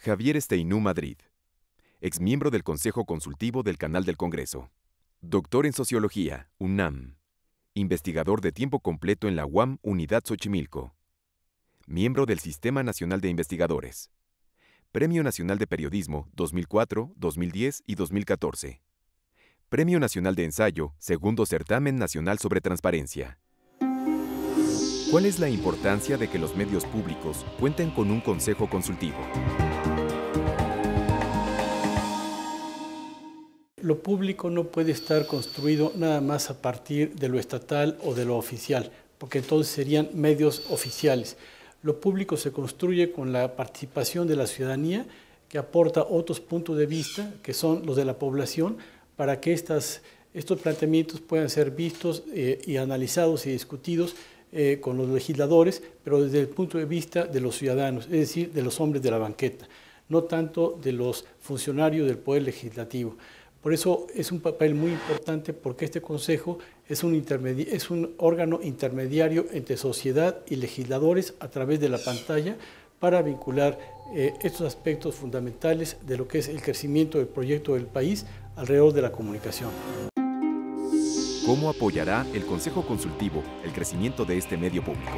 Javier Esteinú Madrid, exmiembro del Consejo Consultivo del Canal del Congreso. Doctor en Sociología, UNAM. Investigador de tiempo completo en la UAM Unidad Xochimilco. Miembro del Sistema Nacional de Investigadores. Premio Nacional de Periodismo 2004, 2010 y 2014. Premio Nacional de Ensayo, Segundo Certamen Nacional sobre Transparencia. ¿Cuál es la importancia de que los medios públicos cuenten con un consejo consultivo? Lo público no puede estar construido nada más a partir de lo estatal o de lo oficial, porque entonces serían medios oficiales. Lo público se construye con la participación de la ciudadanía, que aporta otros puntos de vista, que son los de la población, para que estos planteamientos puedan ser vistos y analizados y discutidos con los legisladores, pero desde el punto de vista de los ciudadanos, es decir, de los hombres de la banqueta, no tanto de los funcionarios del Poder Legislativo. Por eso es un papel muy importante, porque este Consejo es un órgano intermediario entre sociedad y legisladores a través de la pantalla para vincular estos aspectos fundamentales de lo que es el crecimiento del proyecto del país alrededor de la comunicación. ¿Cómo apoyará el Consejo Consultivo el crecimiento de este medio público?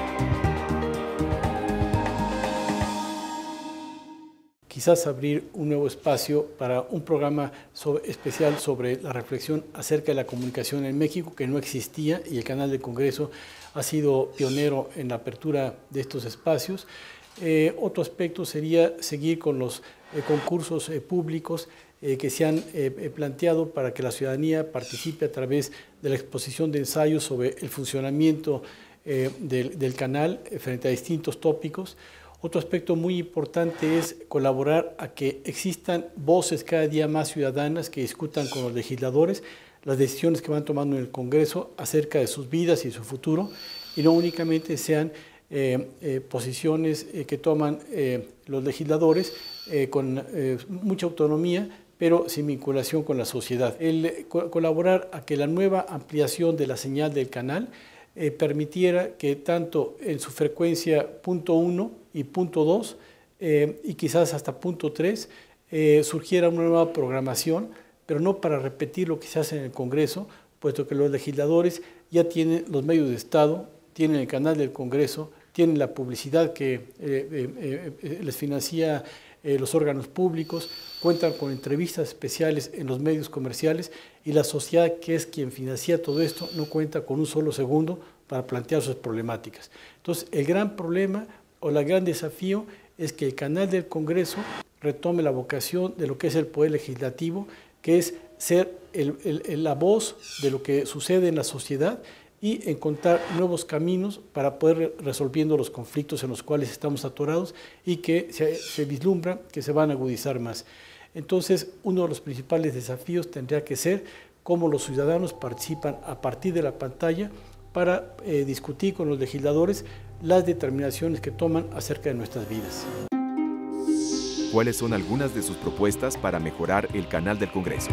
Quizás abrir un nuevo espacio para un programa especial sobre la reflexión acerca de la comunicación en México, que no existía, y el Canal del Congreso ha sido pionero en la apertura de estos espacios. Otro aspecto sería seguir con los concursos públicos que se han planteado para que la ciudadanía participe a través de la exposición de ensayos sobre el funcionamiento del canal frente a distintos tópicos. Otro aspecto muy importante es colaborar a que existan voces cada día más ciudadanas que discutan con los legisladores las decisiones que van tomando en el Congreso acerca de sus vidas y su futuro, y no únicamente sean posiciones que toman los legisladores con mucha autonomía, pero sin vinculación con la sociedad. El colaborar a que la nueva ampliación de la señal del canal permitiera que tanto en su frecuencia punto 1 y punto 2 y quizás hasta punto 3 surgiera una nueva programación, pero no para repetir lo que se hace en el Congreso, puesto que los legisladores ya tienen los medios de Estado, tienen el canal del Congreso, tienen la publicidad que les financia los órganos públicos, cuentan con entrevistas especiales en los medios comerciales, y la sociedad, que es quien financia todo esto, no cuenta con un solo segundo para plantear sus problemáticas. Entonces, el gran problema o el gran desafío es que el canal del Congreso retome la vocación de lo que es el Poder Legislativo, que es ser la voz de lo que sucede en la sociedad y encontrar nuevos caminos para poder resolviendo los conflictos en los cuales estamos atorados y que se vislumbra que se van a agudizar más. Entonces, uno de los principales desafíos tendría que ser cómo los ciudadanos participan a partir de la pantalla para discutir con los legisladores las determinaciones que toman acerca de nuestras vidas. ¿Cuáles son algunas de sus propuestas para mejorar el canal del Congreso?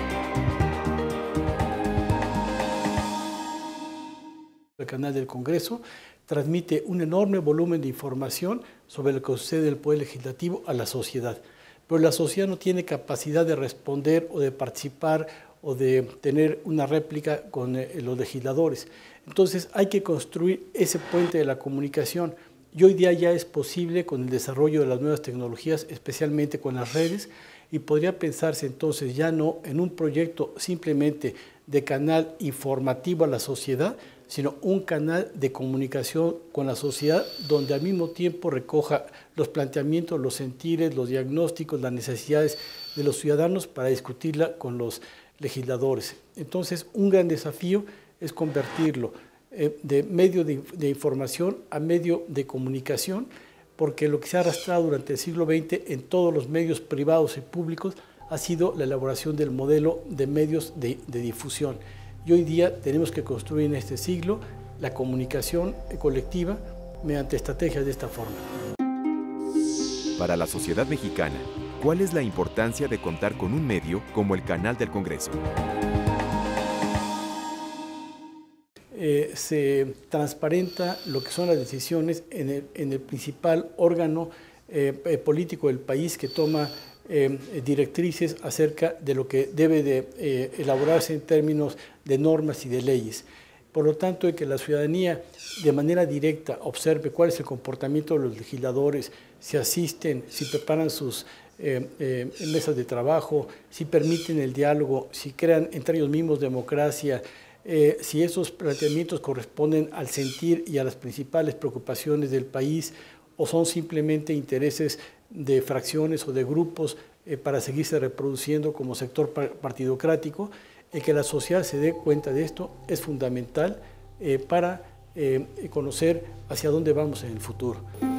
El canal del Congreso transmite un enorme volumen de información sobre lo que sucede en el Poder Legislativo a la sociedad, pero la sociedad no tiene capacidad de responder o de participar o de tener una réplica con los legisladores. Entonces hay que construir ese puente de la comunicación, y hoy día ya es posible con el desarrollo de las nuevas tecnologías, especialmente con las redes, y podría pensarse entonces ya no en un proyecto simplemente de canal informativo a la sociedad, sino un canal de comunicación con la sociedad donde al mismo tiempo recoja los planteamientos, los sentires, los diagnósticos, las necesidades de los ciudadanos para discutirla con los legisladores. Entonces, un gran desafío es convertirlo de medio de información a medio de comunicación, porque lo que se ha arrastrado durante el siglo XX en todos los medios privados y públicos ha sido la elaboración del modelo de medios de difusión. Y hoy día tenemos que construir en este siglo la comunicación colectiva mediante estrategias de esta forma. Para la sociedad mexicana, ¿cuál es la importancia de contar con un medio como el Canal del Congreso? Se transparenta lo que son las decisiones en el principal órgano político del país que toma directrices acerca de lo que debe de elaborarse en términos de normas y de leyes. Por lo tanto, que la ciudadanía de manera directa observe cuál es el comportamiento de los legisladores, si asisten, si preparan sus mesas de trabajo, si permiten el diálogo, si crean entre ellos mismos democracia, si esos planteamientos corresponden al sentir y a las principales preocupaciones del país o son simplemente intereses de fracciones o de grupos para seguirse reproduciendo como sector partidocrático. Que la sociedad se dé cuenta de esto es fundamental para conocer hacia dónde vamos en el futuro.